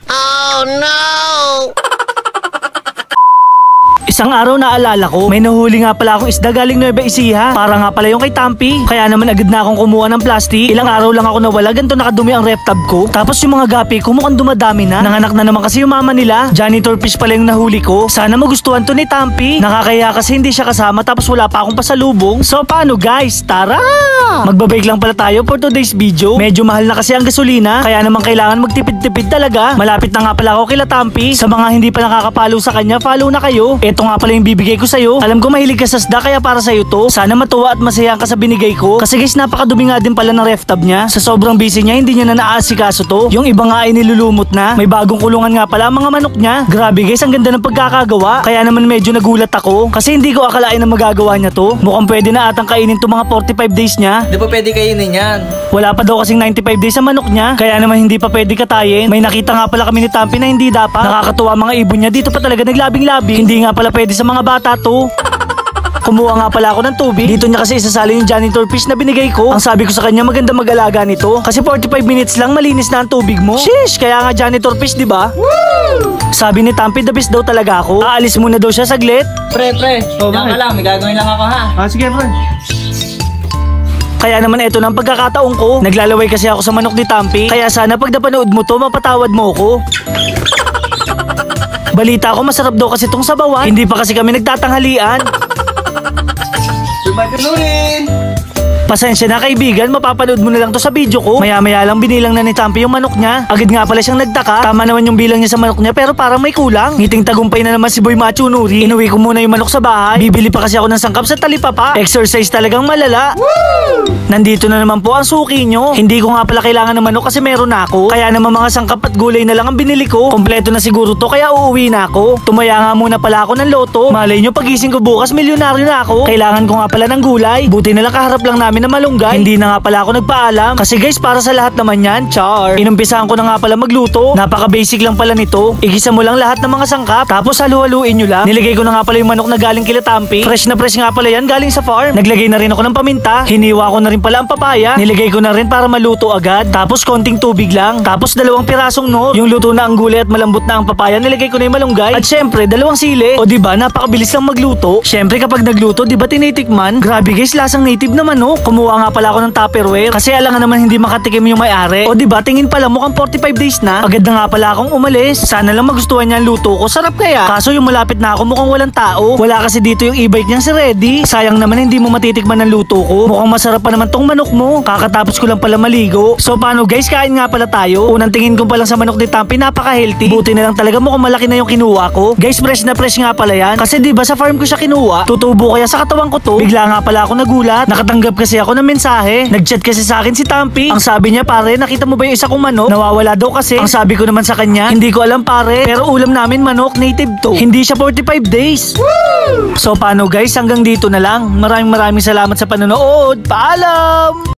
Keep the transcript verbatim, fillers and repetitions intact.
Oh no! Isang araw naalala ko, may nahuli nga pala akong isda galing Nueva Ecija. Para nga pala yung kay Tampi. Kaya naman agad na akong kumuha ng plastic. Ilang araw lang ako nawala, ganito nakadumi ang ref tub ko. Tapos yung mga gapi ko mukhang dumadami na. Nanganak na naman kasi yung mama nila. Janitor fish pala yung nahuli ko. Sana magustuhan to ni Tampi. Nakakaya kasi hindi siya kasama tapos wala pa akong pasalubong. So paano guys? Tara! Magbabike lang pala tayo for today's video. Medyo mahal na kasi ang gasolina. Kaya naman kailangan magtipid-tipid talaga. Malapit na nga pala ako kila Tampi. Sa mga hindi pa nakakapalo sa kanya, follow na kayo. Ito nga pala yung bibigay ko sa'yo. Alam ko mahilig ka sa isda kaya para sa'yo to. Sana matuwa at masaya ka sa binigay ko. Kasi guys napakadumi nga din pala ng ref tub niya. Sa sobrang busy niya hindi niya na naaasikaso to. Yung iba nga ay nilulumot na. May bagong kulungan nga pala ang mga manok niya. Grabe guys, ang ganda ng pagkakagawa. Kaya naman medyo nagulat ako. Kasi hindi ko akalain na magagawa niya to. Mukhang pwede na atang kainin to mga forty-five days niya. Di ba pwede kainin yan? Wala pa daw kasing ninety-five days sa manok niya. Kaya naman hindi pa pwede katayin. May nakita nga pala kami ni Tampi na hindi dapat. Nakakatuwa mga ibon niya. Dito pa talaga naglabing-labing. Hindi nga pala pwede sa mga bata to. Kumuha nga pala ako ng tubig. Dito niya kasi isasali yung janitor fish na binigay ko. Ang sabi ko sa kanya maganda mag-alaga nito. Kasi forty-five minutes lang malinis na ang tubig mo. Sheesh! Kaya nga janitor fish, di ba? Sabi ni Tampi, the best daw talaga ako. Aalis muna daw siya saglit. Pre, pre. Oh, Diyan ka lang. May gagawin lang ako ha. Ah, sige pre. Kaya naman eto na ang pagkakataon ko. Naglalaway kasi ako sa manok ni Tampi. Kaya sana pag napanood mo to, mapatawad mo ko. Balita ko masarap daw kasi tong sabawan. Hindi pa kasi kami nagtatanghalian. Sumadunurin! Pasensya na kaibigan, mapapanood mo na lang to sa video ko. Maya-maya lang binilang na ni Tampi yung manok niya. Agad nga pala siyang nagtaka. Tama naman yung bilang niya sa manok niya pero parang may kulang. Ngiting tagumpay na naman si Boy Macho Nuri. Inuwi ko muna yung manok sa bahay. Bibili pa kasi ako ng sangkap sa talipapa. Exercise talagang malala. Woo! Nandito na naman po ang suki nyo. Hindi ko nga pala kailangan ng manok kasi meron na ako. Kaya naman mga sangkap at gulay na lang ang binili ko. Kompleto na siguro to kaya uuwi na ako. Tumaya nga muna pala ako ng loto. Malay nyo pagising ko bukas milyonaryo na ako. Kailangan ko nga pala ng gulay. Buti na lang kaharap lang namin na malunggay. Hindi na nga pala ako nagpaalam. Kasi guys, para sa lahat naman yan, char. Inumpisahan ko na nga pala magluto. Napaka-basic lang pala nito. Igisa mo lang lahat ng mga sangkap. Tapos halu-haluin nyo lang. Nilagay ko na nga pala yung manok na galing kila Tampi. Fresh na fresh nga pala yan galing sa farm. Naglagay na rin ako ng paminta. Hiniwa ko na rin pala ang papaya. Nilagay ko na rin para maluto agad. Tapos konting tubig lang. Tapos dalawang pirasong nor. Yung luto na ang gulay at malambot na ang papaya. Nilagay ko na yung malunggay. At syempre, dalawang sili. O diba, napakabilis lang magluto. Syempre kapag nagluto, diba tinitikman? Grabe guys, lasang native na manok. Kumuha nga pala ako ng Tupperware kasi alangan naman hindi makatikim yung may-ari. O diba, tingin pala mukhang forty-five days na. Agad na nga pala akong umalis. Sana lang magustuhan niya ang luto ko. Sarap kaya. Kaso yung malapit na ako mukhang walang tao. Wala kasi dito yung e-bike niyang si Reddy. Sayang naman hindi mo matitikman ang luto ko. Mukhang masarap pa naman tong manok mo. Kakatapos ko lang pala maligo. So paano guys, kain nga pala tayo. Unang tingin ko pa lang sa manok ni Tampi, napaka-healthy. Buti na lang talaga mukhang malaki na yung kinuha ko. Guys, fresh na fresh nga pala yan. Kasi diba sa farm ko siya kinuha. Tutubo kaya sa katawan ko to. Bigla nga pala ako nagulat. Nakatanggap kasi ako ng mensahe. Nag-chat kasi sa akin si Tampi. Ang sabi niya, pare, nakita mo ba yung isa kong manok? Nawawala daw kasi. Ang sabi ko naman sa kanya, hindi ko alam pare. Pero ulam namin manok, native to. Hindi siya forty-five days. Woo! So paano guys, hanggang dito na lang. Maraming maraming salamat sa panonood. Paalam!